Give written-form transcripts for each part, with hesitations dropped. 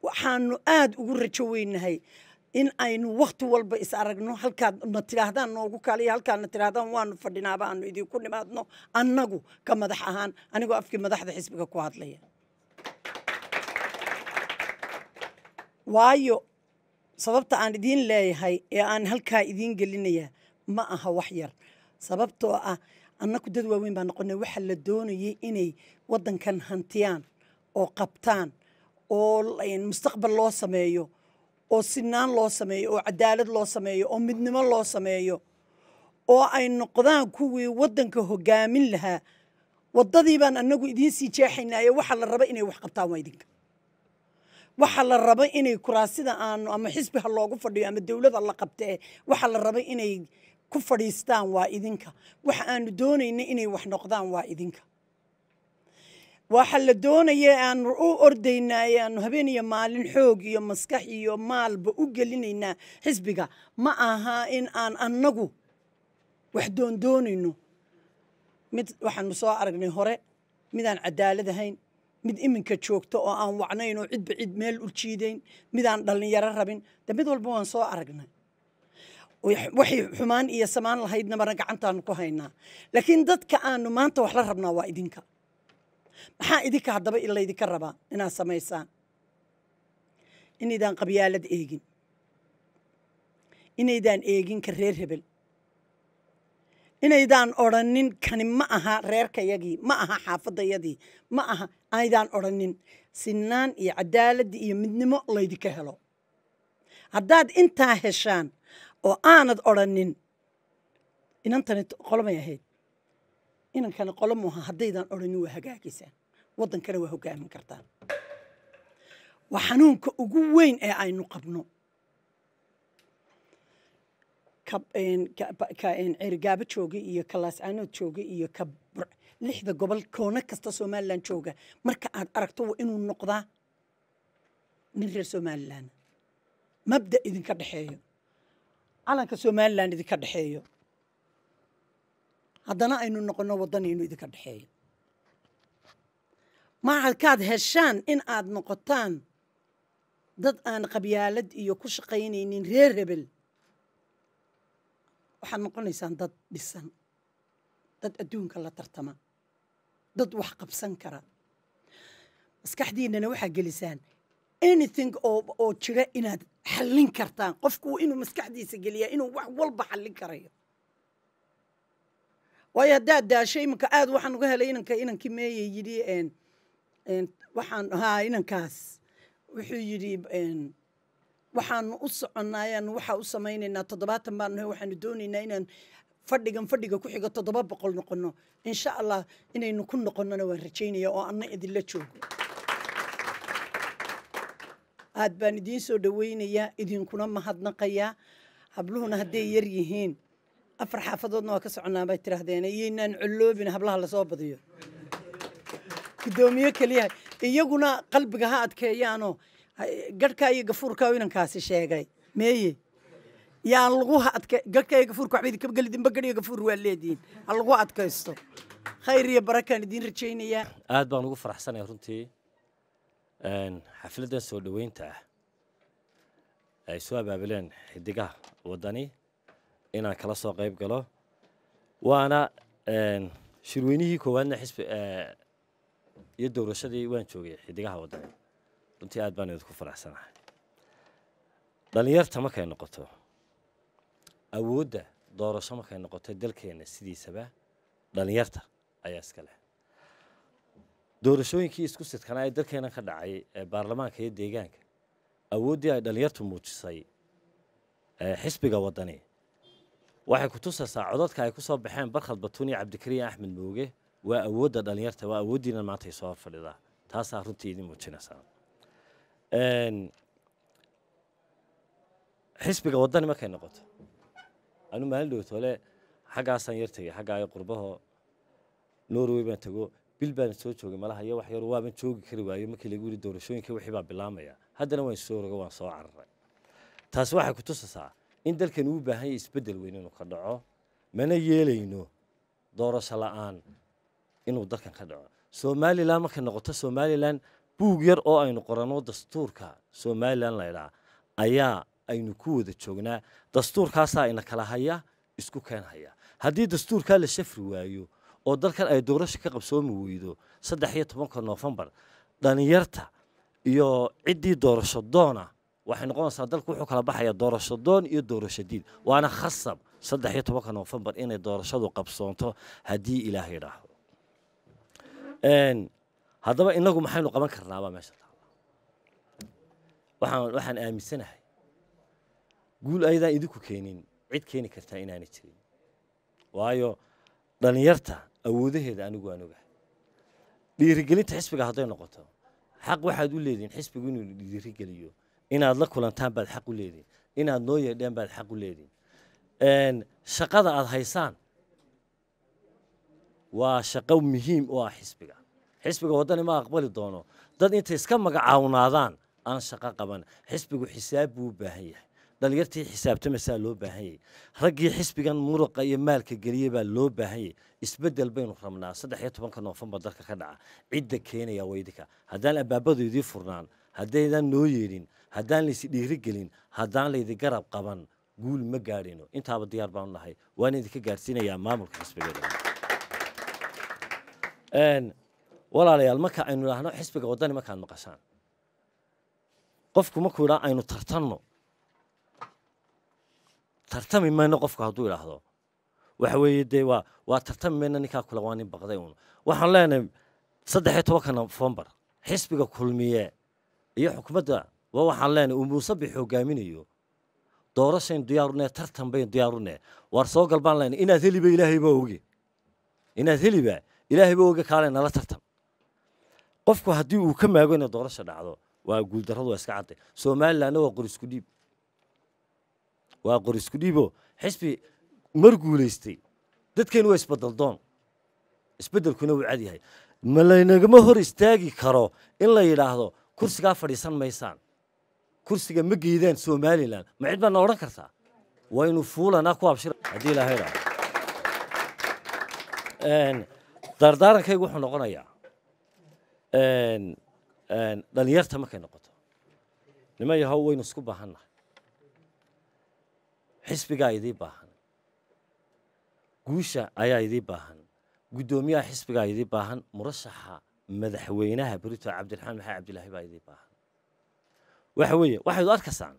waxaanu aad ugu rajo weynahay in aynu waqti walba is aragno halkaad na tiraahdaan noogu kaaliya halkaad na tiraahdaan waanu fadhinaaba aanu idinku nimaadno annagu ka madax ahaan anigoo afkii madaxda xisbiga ku hadlaya waayo sababta aan idiin leeyahay ee aan halkaa idiin gelinaya ma aha wax yar sababtoo ah annagu dad waaweyn baa noqonay waxa la doonayay inay waddankan hantiyaan oo qabtaan oo mustaqbal loo sameeyo oo sinaan loo sameeyo oo cadaalad loo sameeyo oo midnimo loo sameeyo oo ay noqdaan kuwii waddanka hogaamin lahaa waddadii baan annagu idiin sii jeexaynaaye waxa la raba inay wax qabtaan waa idinka waxa la raba inay kuraasida aanu ama xisbi ha loogu fadhiyo ama dawladda la qabtee waxa la raba inay ku fadhiistaan waa idinka waxa aanu doonayna inay wax noqdaan waa idinka waxa la doonaya aanu u ordaynaa aanu habeen iyo maalin xoog iyo maskax iyo maalba u gelinaynaa xisbiga ma aha in aan annagu wax doondoonayno mid waxaanu soo aragnay hore midaan cadaalad ahayn mid iminka joogto oo aan wacnayn oo cidba cid meel u jiidayn midaan dhallinyaro rabin de mid walba waan soo aragnay waxay xumaan iyo samaan lahaydna marna gacantaanu ku haynaa laakiin dadka aanu maanta wax la rabnaa waa idinka maxaa idinka haddaba laydinka rabaa inaad samaysaan inaydaan qabyaalad eegin inaydaan eegin ka reer hebel inaydaan odhanin kani ma aha reerkayagii ma aha xaafadayadii ma aha aydaan odhanin sinaan iyo cadaaladii iyo midnimo laydinka helo haddaad intaa heshaan oo aanad odhanin inantani qolomay ahayd inankani qolo muuha haddaydaan odhanin waa hagaagisaan waddankana waa hogaamin kartaan waa xanuunka ugu weyn ee aynu qabno ceerigaabo jooga iyo ka laascaanood jooga iyo ka lixda gobol koona kasta somalilan jooga marka aad aragto waa inuu noqdaa nin reer somalilan mabda idinka dhexeeyo calanka somalilan idinka dhexeeyo haddana aynu noqono waddanaynu idinka dhexeeyo markaad heshaan in aad noqotaan dad aan qabyaalad iyo ku shaqaynaynin reer hebel waxaad noqonaysaan dad dhisan dad adduunka la tartama dad wax qabsan kara maskaxdiinana waxaa gelisaan anything oo jira inaad xallin kartaan qofku inuu maskaxdiisa geliyaa inuu wax walba xallin karayo waayo haddaad daasho iminka aad waxaan uga helay inankii meeye yidhi waxaan inankaas wuxuu yidhi waxaanu u soconnaayaan waxaa u samaynaynaa 70 baan nahay waxaanu doonaynaa inaan fadhiga ku xigo 700 noqono insha allah inaynu ku noqonnona waan rajaynaya oo anna idinla joogo aad baan idiin soo dhawaynayaa idinkuna mahadnaqayaa habluhuna hadday yar yihiin 4 xaafadoodna waa ka soconaa bay tiraahdeen iyaynaan culloobin hablaha lasoo badiyo gudoomiye kaliya iyaguna qalbiga ha adkeeyaanoo garhka iyo gafuurka inankaasi sheegay meeye yaan lagu garhka iyo gafuurka waxba idinka gelidinba garh iyo gafuur waa leediin ha lagu adkaysto khayr iyo barakaan idiin rajaynayaa aad baan ugu faraxsanahay runtii xafladan soo dhaweynta ah ay soo abaabuleen xidigaha waddani inaan kala soo qayb galo waana shirweynihii koowaadna xisbi iyo doorashadii waan joogay xidigaha waddani runtii aad baan idinku faraxsanahay dhalinyarta markay noqoto awoodda doorasho markay noqoto dalkeena sidiisaba dhalinyarta ayaa iska leh doorashooyinkii isku sidkanaa ee dalkeena ka dhacay ee baarlamaanka iyo deegaanka awooddii ay dhalinyartu muujisay xisbiga waddani waxay ku tusaysaa codadka ay ku soo baxeen barkhad batuun iyo cabdikariin axmed mooge waa awoodda dhalinyarta waa awooddiina maanta ay soo fadhidaa taasaa runtii idin muujinaysaa xisbiga waddani markay noqoto anu maalin dhowtole xaggaasaan yar tegay xaggaaga qurbaho norway baan tago bil baan soo joogay malaha iyo wax yar waaban joogi kari waayo markii lagu yiri doorashooyinka wixii baa bilaamaya haddana waan soo rogo waan soo cararay taas waxay ku tusaysaa in dalkan uu baahan yahay isbedel weyn inuu ka dhaco mana yeelayno doorasho la'aan inuu dalkan ka dhaco Somaliland markay noqoto Somaliland buug yar oo aynu qorano dastuurka Somaliland la yiraahdo ayaa aynu ku wada joognaa dastuurkaasa ina kala haya isku keen haya haddii dastuurka la shafri waayo oo dalkan ay doorasho ka qabsoomi weydo 13 November dhalinyarta iyo ciddii doorasho doona waxay noqonaysaa dalku wuxuu kala baxaya doorasho doon iyo doorasho diid waana khasab 13 November inay doorashadu qabsoonto haddii Ilaahay yiraahdo haddaba inagu maxaynu qaban karnaaba meesha waxaan aaminsanahay guul aydan idinku keenin cid keeni kartaa inaanay jirin waayo dhalinyarta awoodaheeda anigu aan ogahay dhiirigelinta xisbiga hadday noqoto xaq waxaad u leediin xisbigu inuu dhiirigeliyo inaad la kulantaan baad xaq u leediin inaad noo yeedhaan baad xaq u leediin shaqada aad haysaan waa shaqo muhiim u ah xisbiga wadani ma aqbali doono dad inta iska magacaawnadaan aan shaqo qaban xisbigu xisaab buu u baahan yahay dhalinyartii xisaabtamasaa loo baahan yahay raggii xisbigan muruqa iyo maalka geliyay baa loo baahan yahay isbedel baynu rabnaa 13 November dalka ka dhaca cidda keenaya weydika haddaan abaabadoodii furnaan haddaydan noo yeelin haddaan la is dhiirigelin haddaan la idin garab qaban guul ma gaadhino intaaba diyaar baan nahay waan idinka gaarsiinayaa maamulka xisbiga walaalayaal marka aynu raahno xisbiga wadani markaan maqashaan qofku markuu yiraahdo aynu tartanno tartami mayno qofku hadduu yiraahdo waxa weeye de waa tartami mayno ninka kula waan in baqday waxaan leenahay 13 November xisbiga kulmiye iyo xukuumadda waxaan leenahay Muuse Bixi hogaaminayo doorashayn diyaarunay tartan bay diyaarunay war soo galbaan leenahay inaad heliba Ilaahay ba oge kaalay nala tartan qofku haddii uu ka maago inay doorasho dhacdo waa guul darradu iska cadday Soomaaliland waa qorisku dhiibo xisbi mar guuleystay dadkeenu waa isbedel doon isbedelkuna uu cad yahay ma laynagama hor istaagi karo in la yiraahdo kursiga fadhiisan maysaan kursiga ma geedaan Soomaaliland ma cid baan oran kartaa waynu fuulana ku abshir hadii la hayro dardaarankaygu wuxuu noqonayaa dhalinyarta markay noqoto nimayahow waynu isku baahannahay xisbigaa idii baahan guusha ayaa idii baahan guddoomiyaha xisbigaa idii baahan murashaxa madaxweynaha Barito Cabdiraxmaan Maxamed Cabdilaahi baa idii baahan waxa weeye waxaad arkaysaan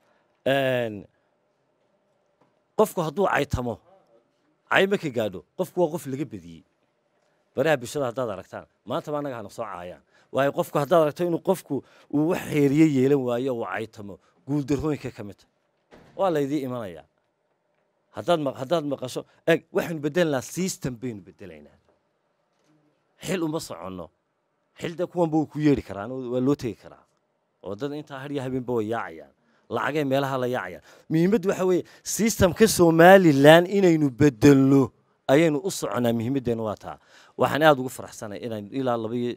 qofku hadduu caytamo cayma ka gaadho qofku waa qof laga badiyey baraha bulshada haddaad aragtaan maanta baa anaga hana soo caayaan waayo qofku haddaad aragto inuu qofku uu wax xeeriye yeelan waayo uu caytamo guul darrooyinka ka mid waa la idii imanayaa haddaad maqasho waxaynu bedelanaa system baynu bedelaynaa xil uma soconno xilda kuwanba uu ku yeedhi karaa waa loo tegi karaa oo dad intaa har iyo habeenba way yaacayaan lacagay meelaha la yaacayaan muhiimaddu waxa weeye systemka Somaliland inaynu bedelno ayaynu u soconaa muhiimadeena waa taa waxaan aad ugu faraxsanahay inaan ilaa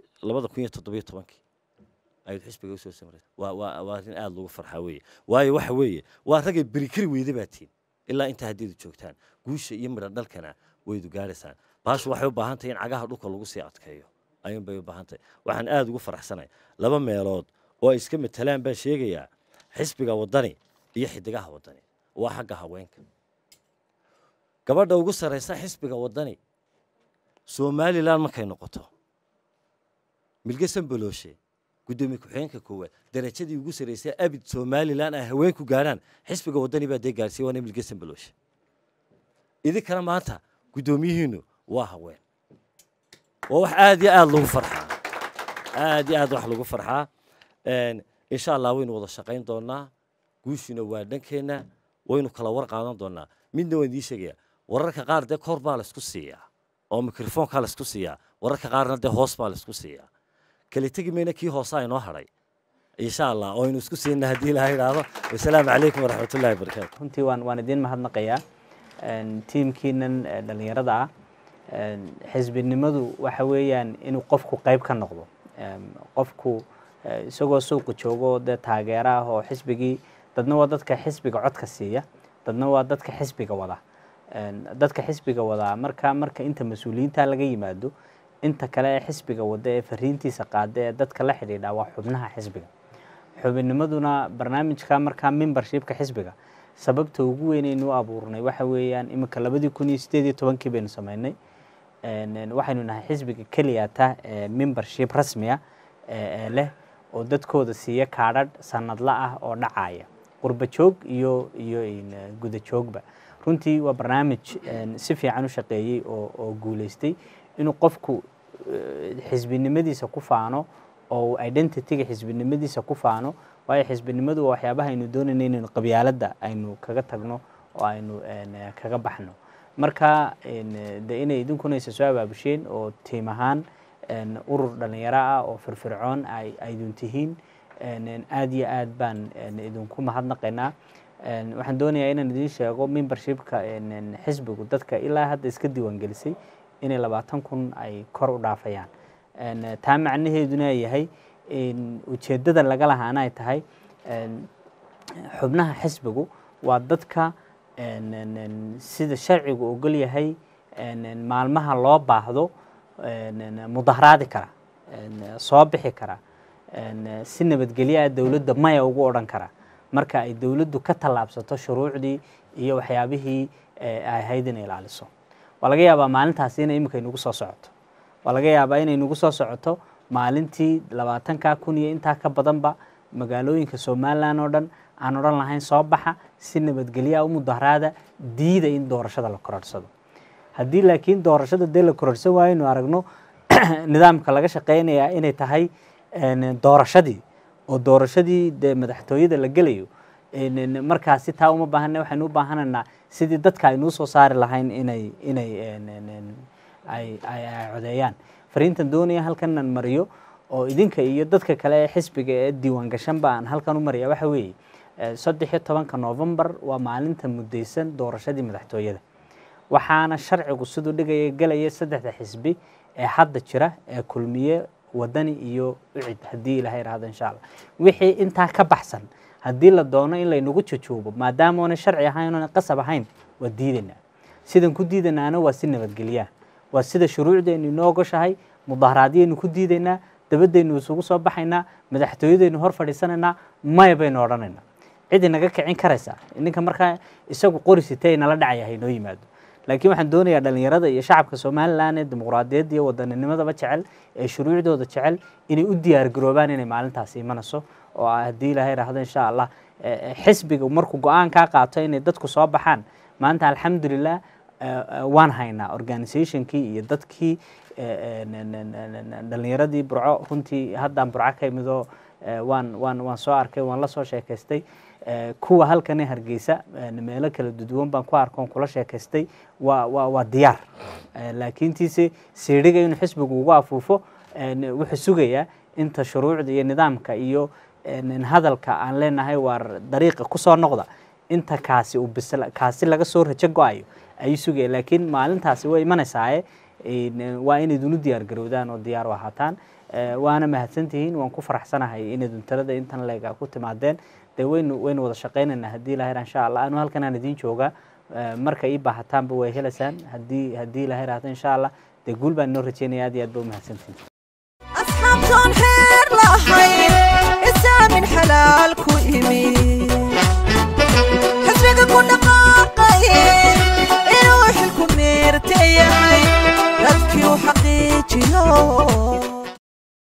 2017 ay xisbiga soo samray waa in aad lagu farxaa weeye waayo waxa weeye waa ragay berikiri weeyda baatiin ilaa inta hadii joogtaan guusha iyo midho dhalkana waydu gaaraysaan baashu waxay u baahan tahay in cagaha dhulka lagu sii adkeeyo ayaan bay u baahan tahay waxaan aad ugu faraxsanahay laba meelood oo iska matalaan baan sheegayaa xisbiga wadani iyo xidigaha wadani waa xagga haweenka gabadha ugu sareysa xisbiga wadani Somaliland markay noqoto milgasan balooshe gudoomiye ku-xigeenka koowaad darajadii ugu sareysay abid Somaliland ay haweenku gaaraan xisbiga wadani baa deegaarsiin waa milgasan balooshe idinkana maanta gudoomiyihiinu waa haween wax aad iyo aad lagu farxaa wax lagu farxaa insha Allah waynu wada shaqayn doonaa guushina waa dhankeena waynu kala war qaadan doonaa midna waan idin sheegaya wararka qaar de kor baa la isku siiyaa oo mikrofoonka la isku siiyaa wararka qaarna de hoos baa la isku siiyaa kale tagi meena kii hoos ay noo haray insha Allah oo inuu isku siinaa hadii Ilaahay raado wassalaamu calaykum waraxmatullaahi wabarakaatuh runtii waan idin mahadnaqayaa tiimkiinan dhalinyarada ah xisbinimadu waxa weeyaan inuu qofku qayb ka noqdo qofku isagoo suuqa joogo dad taageero ah oo xisbigii dadna waa dadka xisbiga codka siiya dadna waa dadka xisbiga wada marka inta mas'uuliyiinta laga yimaado inta kale ee xisbiga wada ee fariintiisa qaada ee dadka la xidhiidha waa xubnaha xisbiga. xubinnimaduna barnaamijka markaa membershipka xisbiga sababta ugu weyn ee inuu abuurnay waxa weeyaan imika 2018 baynu sameynay waxaynu nahay xisbiga kaliya ta membership rasmi ah leh oo dadkooda siiya kaadhadh sanadla ah oo dhacaya qurba joog iyo guda joogba. runtii waa barnaamij si fiican u shaqeeyay oo guuleystay inuu qofku xisbinimadiisa ku faano oo identity-ga xisbinimadiisa ku faano. waayo xisbinimadu waa waxyaabaha aynu doonayno inaynu qabyaaladda aynu kaga tagno oo aynu kaga baxno. marka inay idinkuna isa soo abaabusheen oo tiim ahaan urur dhalinyaro ah oo firfircoon ay idin tihiin aad iyo aad baan idinku mahadnaqaynaa. waxaan doonayaa inaan idin sheego membershipka xisbigu dadka ilaa hadda iska diiwaangelisay inay 20,000 ay kor u dhaafayaan. taa macnaheeduna yahay ujeeddada laga lahaana ay tahay xubnaha xisbigu waa dadka sida sharcigu ogol yahay maalmaha loo baahdo mudaharaadi kara soo bixi kara si nabadgelyo ah dawladda maya ugu odhan kara marka ay dawladdu ka tallaabsato shuruucdii iyo waxyaabihii ay ahayd inay ilaaliso. waa laga yaabaa maalintaasi inay imika inagu soo socoto. waa laga yaabaa inay inagu soo socoto maalintii 20,000 iyo intaa ka badanba magaalooyinka Soomaaliland oo dhan aan odhan lahayn soo baxa si nabadgelyo u mudaharaada diida in doorashada la kororsado. haddii laakiin doorashada dee la kororsan waayo inuu aragno nidaamka laga shaqeynayaa inay tahay doorashadii oo doorashadii dee madaxtooyada la gelayo markaasi taa uma baahana waxaynu u baahanaynaa sidii dadka aynu soo saari lahayn inay codeeyaan. fariintan doonaya halkan aan mariyo oo idinka iyo dadka kale ee xisbiga ee diiwaan gashan baan halkan u mariya waxa weeye 13 November waa maalinta mudaysan doorashadii madaxtooyada. waxaana sharcigu sidoo dhigaya galaya 3 xisbi ee hadda jira ee kulmiye wadani iyo ucid hadii ilaahay yiraahdo insha Allah. wixii inta ka baxsan hadii la doono in la inagu jajuubo maadaama aan sharci ahayn oo qasab ahayn waa diidana. sidan ku diidanaana waa si nabadgelyo waa sida shuruucdeenu inoo gashay mudaharaadiyeen ku diideena dabadaynu isugu soo baxayna madaxtooyadeenu hor fadhiisanayna may baynu odhanayna cid inaga kicin karaysa ninka markaa isagu qorisitay nala dhacayahay noo yimaado. laakiin waxaan doonayaa dhalinyarada iyo shacabka Soomaaliland ee dimuqraadiyadda iyo wadaninimada jecel ee shuruucdooda jecel inay u diyaar garoobaan inay maalintaas imanayso oo hadii ilaahay raahdo insha Allah xisbiga markuu go'aan ka qaato inay dadku soo baxaan maanta alxamdulillah waan haynaa organizationkii iyo dadkii dhalinyaradii burco runtii haddaan burco ka imido waan soo arkay waan la soo sheekaystay kuwa halkan ee Hargeysa meelo kala duwan baan ku arkoon kula sheekaystay waa diyaar. laakiin tiisi siiriga inuu xisbigu ugu afuufo wuxuu sugayaa inta shuruucda iyo nidaamka iyo hadalka aan leenahay war dariiqa ku soo noqda inta kaasi laga soo rajo go'ayo ay sugay. laakiin maalintaasi way imanaysaa waa inay dunu diyaar garowdaan oo diyaar u ahaataan. waana mahadsantihiin waan ku faraxsanahay inay duntarada intan leega ku timaadeen de waynu wada shaqeynayna hadii ilaahay insha Allah aanu halkan aan idin jooga marka ii baahataanba way helaysan hadii ilaahay raahdo insha Allah de guul baan noo rajeenayaa aad iyo aad baa mahadsantihiin.